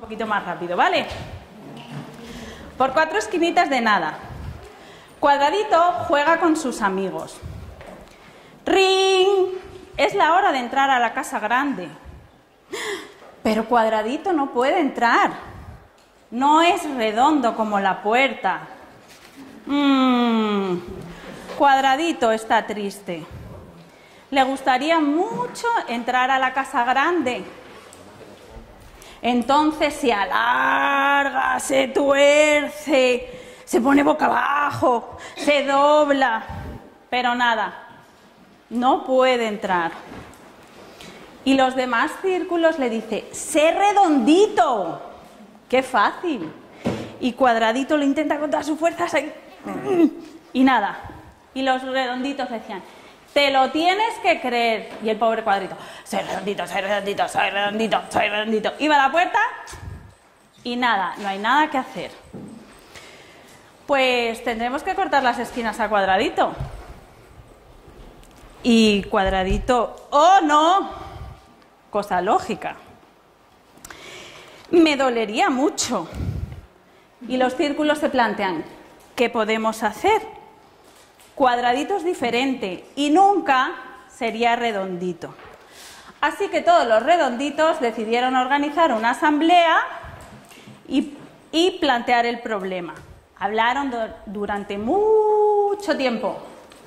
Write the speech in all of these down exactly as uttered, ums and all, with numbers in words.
Un poquito más rápido, ¿vale? Por cuatro esquinitas de nada. Cuadradito juega con sus amigos. ¡Ring! Es la hora de entrar a la casa grande. Pero Cuadradito no puede entrar. No es redondo como la puerta. Mmm, Cuadradito está triste. Le gustaría mucho entrar a la casa grande. Entonces se alarga, se tuerce, se pone boca abajo, se dobla, pero nada, no puede entrar. Y los demás círculos le dicen, ¡sé redondito! ¡Qué fácil! Y Cuadradito lo intenta con todas sus fuerzas y nada. Y los redonditos decían, te lo tienes que creer. Y el pobre Cuadradito, soy redondito, soy redondito, soy redondito, soy redondito. Iba a la puerta y nada, no hay nada que hacer. Pues tendremos que cortar las esquinas a Cuadradito. Y Cuadradito, ¡oh no! Cosa lógica. Me dolería mucho. Y los círculos se plantean, ¿qué podemos hacer? Cuadradito es diferente y nunca sería redondito. Así que todos los redonditos decidieron organizar una asamblea y, y plantear el problema. Hablaron do, durante mucho tiempo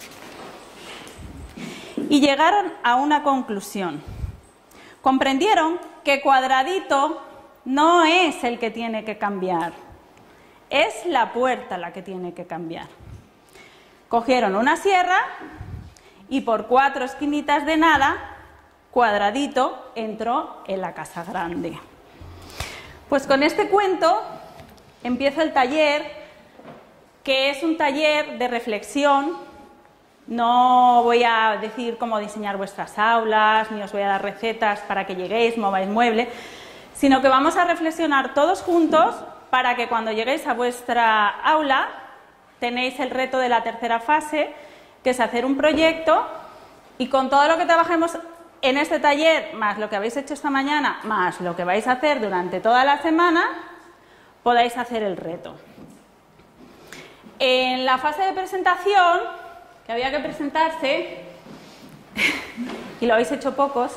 y llegaron a una conclusión. Comprendieron que Cuadradito no es el que tiene que cambiar, es la puerta la que tiene que cambiar. Cogieron una sierra y por cuatro esquinitas de nada, Cuadradito entró en la casa grande. Pues con este cuento empiezo el taller, que es un taller de reflexión. No voy a decir cómo diseñar vuestras aulas, ni os voy a dar recetas para que lleguéis, mováis muebles, sino que vamos a reflexionar todos juntos para que cuando lleguéis a vuestra aula tenéis el reto de la tercera fase, que es hacer un proyecto, y con todo lo que trabajemos en este taller, más lo que habéis hecho esta mañana, más lo que vais a hacer durante toda la semana, podáis hacer el reto. En la fase de presentación, que había que presentarse, y lo habéis hecho pocos,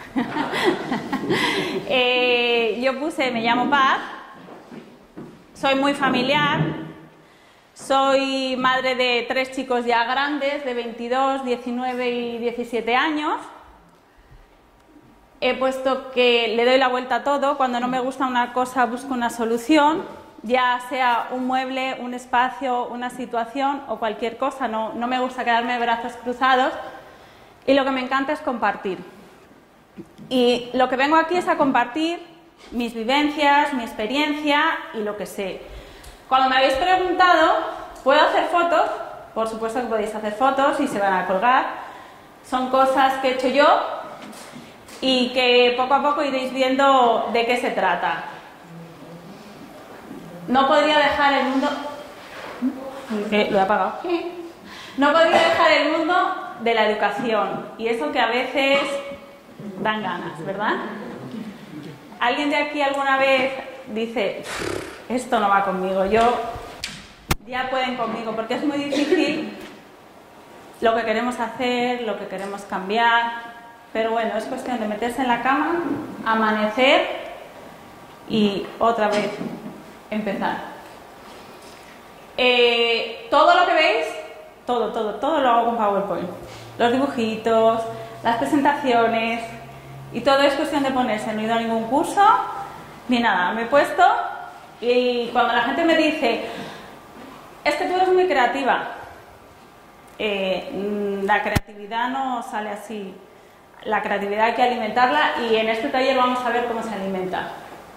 eh, yo puse, me llamo Paz, soy muy familiar, soy madre de tres chicos ya grandes, de veintidós, diecinueve y diecisiete años. He puesto que le doy la vuelta a todo, cuando no me gusta una cosa busco una solución, ya sea un mueble, un espacio, una situación o cualquier cosa, no, no me gusta quedarme de brazos cruzados y lo que me encanta es compartir. Y lo que vengo aquí es a compartir mis vivencias, mi experiencia y lo que sé. Cuando me habéis preguntado, ¿puedo hacer fotos? Por supuesto que podéis hacer fotos y se van a colgar. Son cosas que he hecho yo y que poco a poco iréis viendo de qué se trata. No podría dejar el mundo... ¿Qué? Lo he apagado. No podría dejar el mundo de la educación. Y eso que a veces dan ganas, ¿verdad? ¿Alguien de aquí alguna vez dice, esto no va conmigo, yo ya pueden conmigo? Porque es muy difícil lo que queremos hacer, lo que queremos cambiar, pero bueno, es cuestión de meterse en la cama, amanecer y otra vez empezar. Eh, todo lo que veis, todo, todo, todo lo hago con PowerPoint. Los dibujitos, las presentaciones, y todo es cuestión de ponerse. No he ido a ningún curso ni nada, me he puesto y cuando la gente me dice, es que tú eres muy creativa, eh, la creatividad no sale así, la creatividad hay que alimentarla y en este taller vamos a ver cómo se alimenta.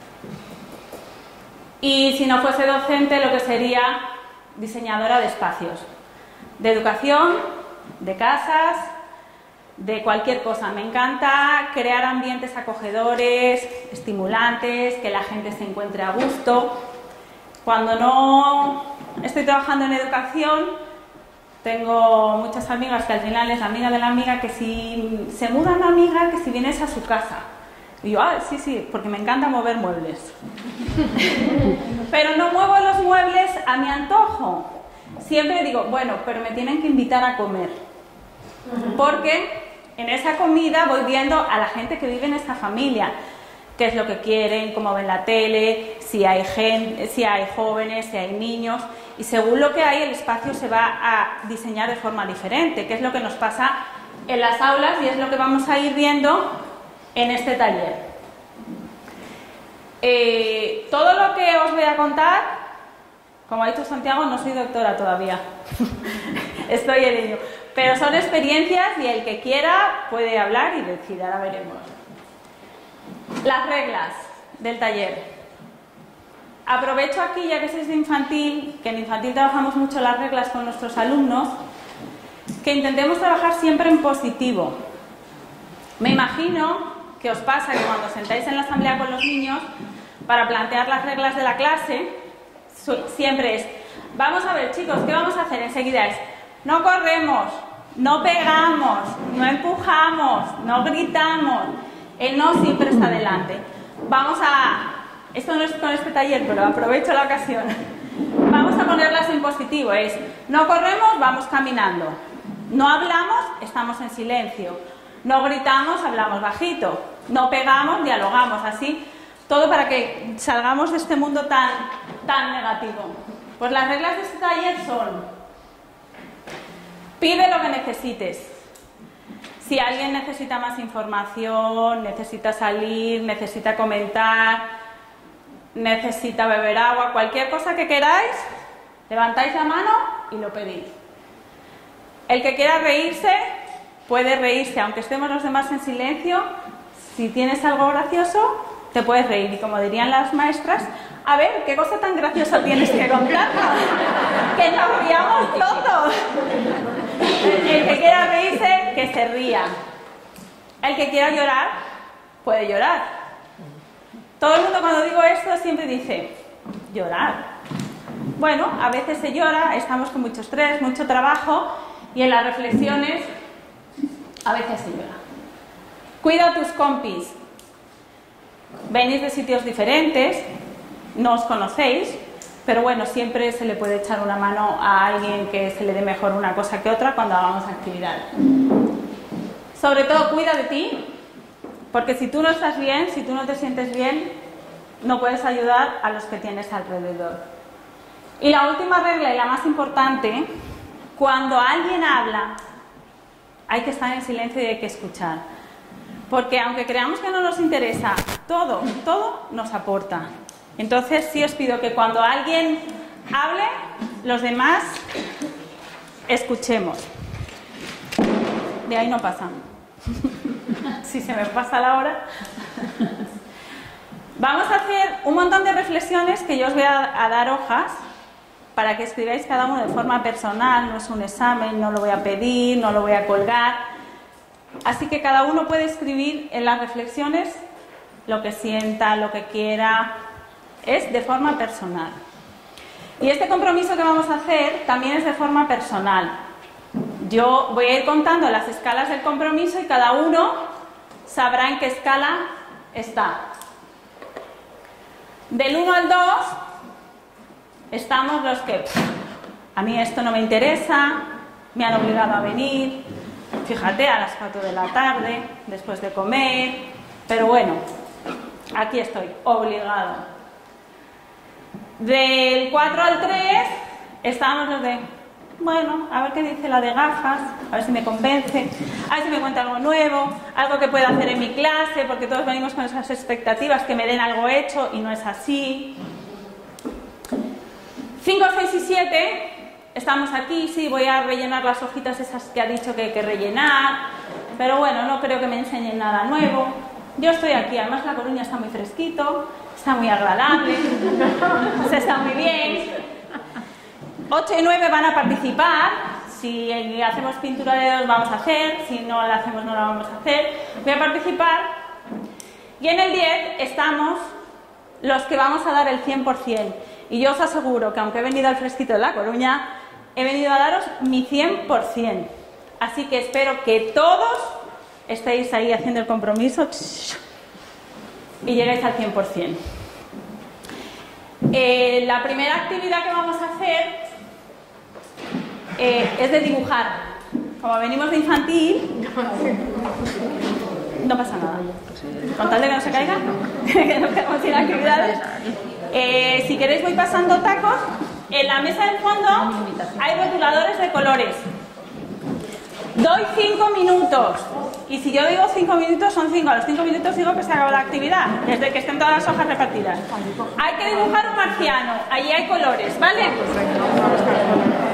Y si no fuese docente, lo que sería diseñadora de espacios, de educación, de casas, de cualquier cosa. Me encanta crear ambientes acogedores, estimulantes, que la gente se encuentre a gusto. Cuando no estoy trabajando en educación, tengo muchas amigas que al final es la amiga de la amiga, que si se muda una amiga, que si vienes a su casa, Y yo, ah, sí, sí, porque me encanta mover muebles. Pero no muevo los muebles a mi antojo. Siempre digo, bueno, pero me tienen que invitar a comer. Porque en esa comida voy viendo a la gente que vive en esta familia, qué es lo que quieren, cómo ven la tele, si hay gente, si hay jóvenes, si hay niños, y según lo que hay el espacio se va a diseñar de forma diferente, que es lo que nos pasa en las aulas y es lo que vamos a ir viendo en este taller. Eh, todo lo que os voy a contar, como ha dicho Santiago, no soy doctora todavía, estoy en ello, pero son experiencias y el que quiera puede hablar y decir, ahora veremos. Las reglas del taller. Aprovecho aquí, ya que sois de infantil, que en infantil trabajamos mucho las reglas con nuestros alumnos, que intentemos trabajar siempre en positivo. Me imagino que os pasa que cuando os sentáis en la asamblea con los niños, para plantear las reglas de la clase, siempre es, vamos a ver chicos, ¿qué vamos a hacer? Enseguida es, no corremos, no pegamos, no empujamos, no gritamos, el no siempre está delante. Vamos a, esto no es con este taller, pero aprovecho la ocasión, vamos a ponerlas en positivo, es, no corremos, vamos caminando, no hablamos, estamos en silencio, no gritamos, hablamos bajito, no pegamos, dialogamos, así, todo para que salgamos de este mundo tan, tan negativo. Pues las reglas de este taller son, pide lo que necesites. Si alguien necesita más información, necesita salir, necesita comentar, necesita beber agua, cualquier cosa que queráis, levantáis la mano y lo pedís. El que quiera reírse, puede reírse, aunque estemos los demás en silencio. Si tienes algo gracioso, te puedes reír. Y como dirían las maestras, a ver, ¿qué cosa tan graciosa tienes que contarnos? Que nos riamos todos. El que quiera reírse, que se ría. El que quiera llorar, puede llorar. Todo el mundo cuando digo esto siempre dice, llorar. Bueno, a veces se llora, estamos con mucho estrés, mucho trabajo, y en las reflexiones a veces se llora. Cuida a tus compis. Venís de sitios diferentes, no os conocéis, pero bueno, siempre se le puede echar una mano a alguien que se le dé mejor una cosa que otra cuando hagamos actividades. Sobre todo, cuida de ti, porque si tú no estás bien, si tú no te sientes bien, no puedes ayudar a los que tienes alrededor. Y la última regla y la más importante, cuando alguien habla, hay que estar en silencio y hay que escuchar. Porque aunque creamos que no nos interesa, todo, todo nos aporta. Entonces sí os pido que cuando alguien hable, los demás escuchemos. De ahí no pasa. Si se me pasa la hora. Vamos a hacer un montón de reflexiones que yo os voy a, a dar hojas para que escribáis cada uno de forma personal. No es un examen, no lo voy a pedir, no lo voy a colgar. Así que cada uno puede escribir en las reflexiones lo que sienta, lo que quiera, es de forma personal. Y este compromiso que vamos a hacer también es de forma personal. Yo voy a ir contando las escalas del compromiso y cada uno sabrá en qué escala está. Del uno al dos estamos los que, a mí esto no me interesa, me han obligado a venir, fíjate, a las cuatro de la tarde, después de comer, pero bueno, aquí estoy, obligado. Del cuatro al tres estamos los de, bueno, a ver qué dice la de gafas, a ver si me convence, a ver si me cuenta algo nuevo, algo que pueda hacer en mi clase, porque todos venimos con esas expectativas, que me den algo hecho y no es así. cinco, seis y siete... Estamos aquí, sí, voy a rellenar las hojitas esas que ha dicho que hay que rellenar, pero bueno, no creo que me enseñen nada nuevo. Yo estoy aquí, además La Coruña está muy fresquito, está muy agradable, se está muy bien. ocho y nueve van a participar, si hacemos pintura de dedos vamos a hacer, si no la hacemos no la vamos a hacer. Voy a participar. Y en el diez estamos los que vamos a dar el cien por cien. Y yo os aseguro que aunque he venido al fresquito de La Coruña, he venido a daros mi cien por cien. Así que espero que todos estéis ahí haciendo el compromiso. y lleguéis al cien por cien. Eh, la primera actividad que vamos a hacer eh, es de dibujar. Como venimos de infantil, no pasa nada. Con tal de que no se caiga, que no quedamos sin actividades. Eh, si queréis voy pasando tacos. En la mesa del fondo hay rotuladores de colores. Doy cinco minutos. Y si yo digo cinco minutos, son cinco. A los cinco minutos digo que se acabó la actividad, desde que estén todas las hojas repartidas. Hay que dibujar un marciano. Allí hay colores, ¿vale?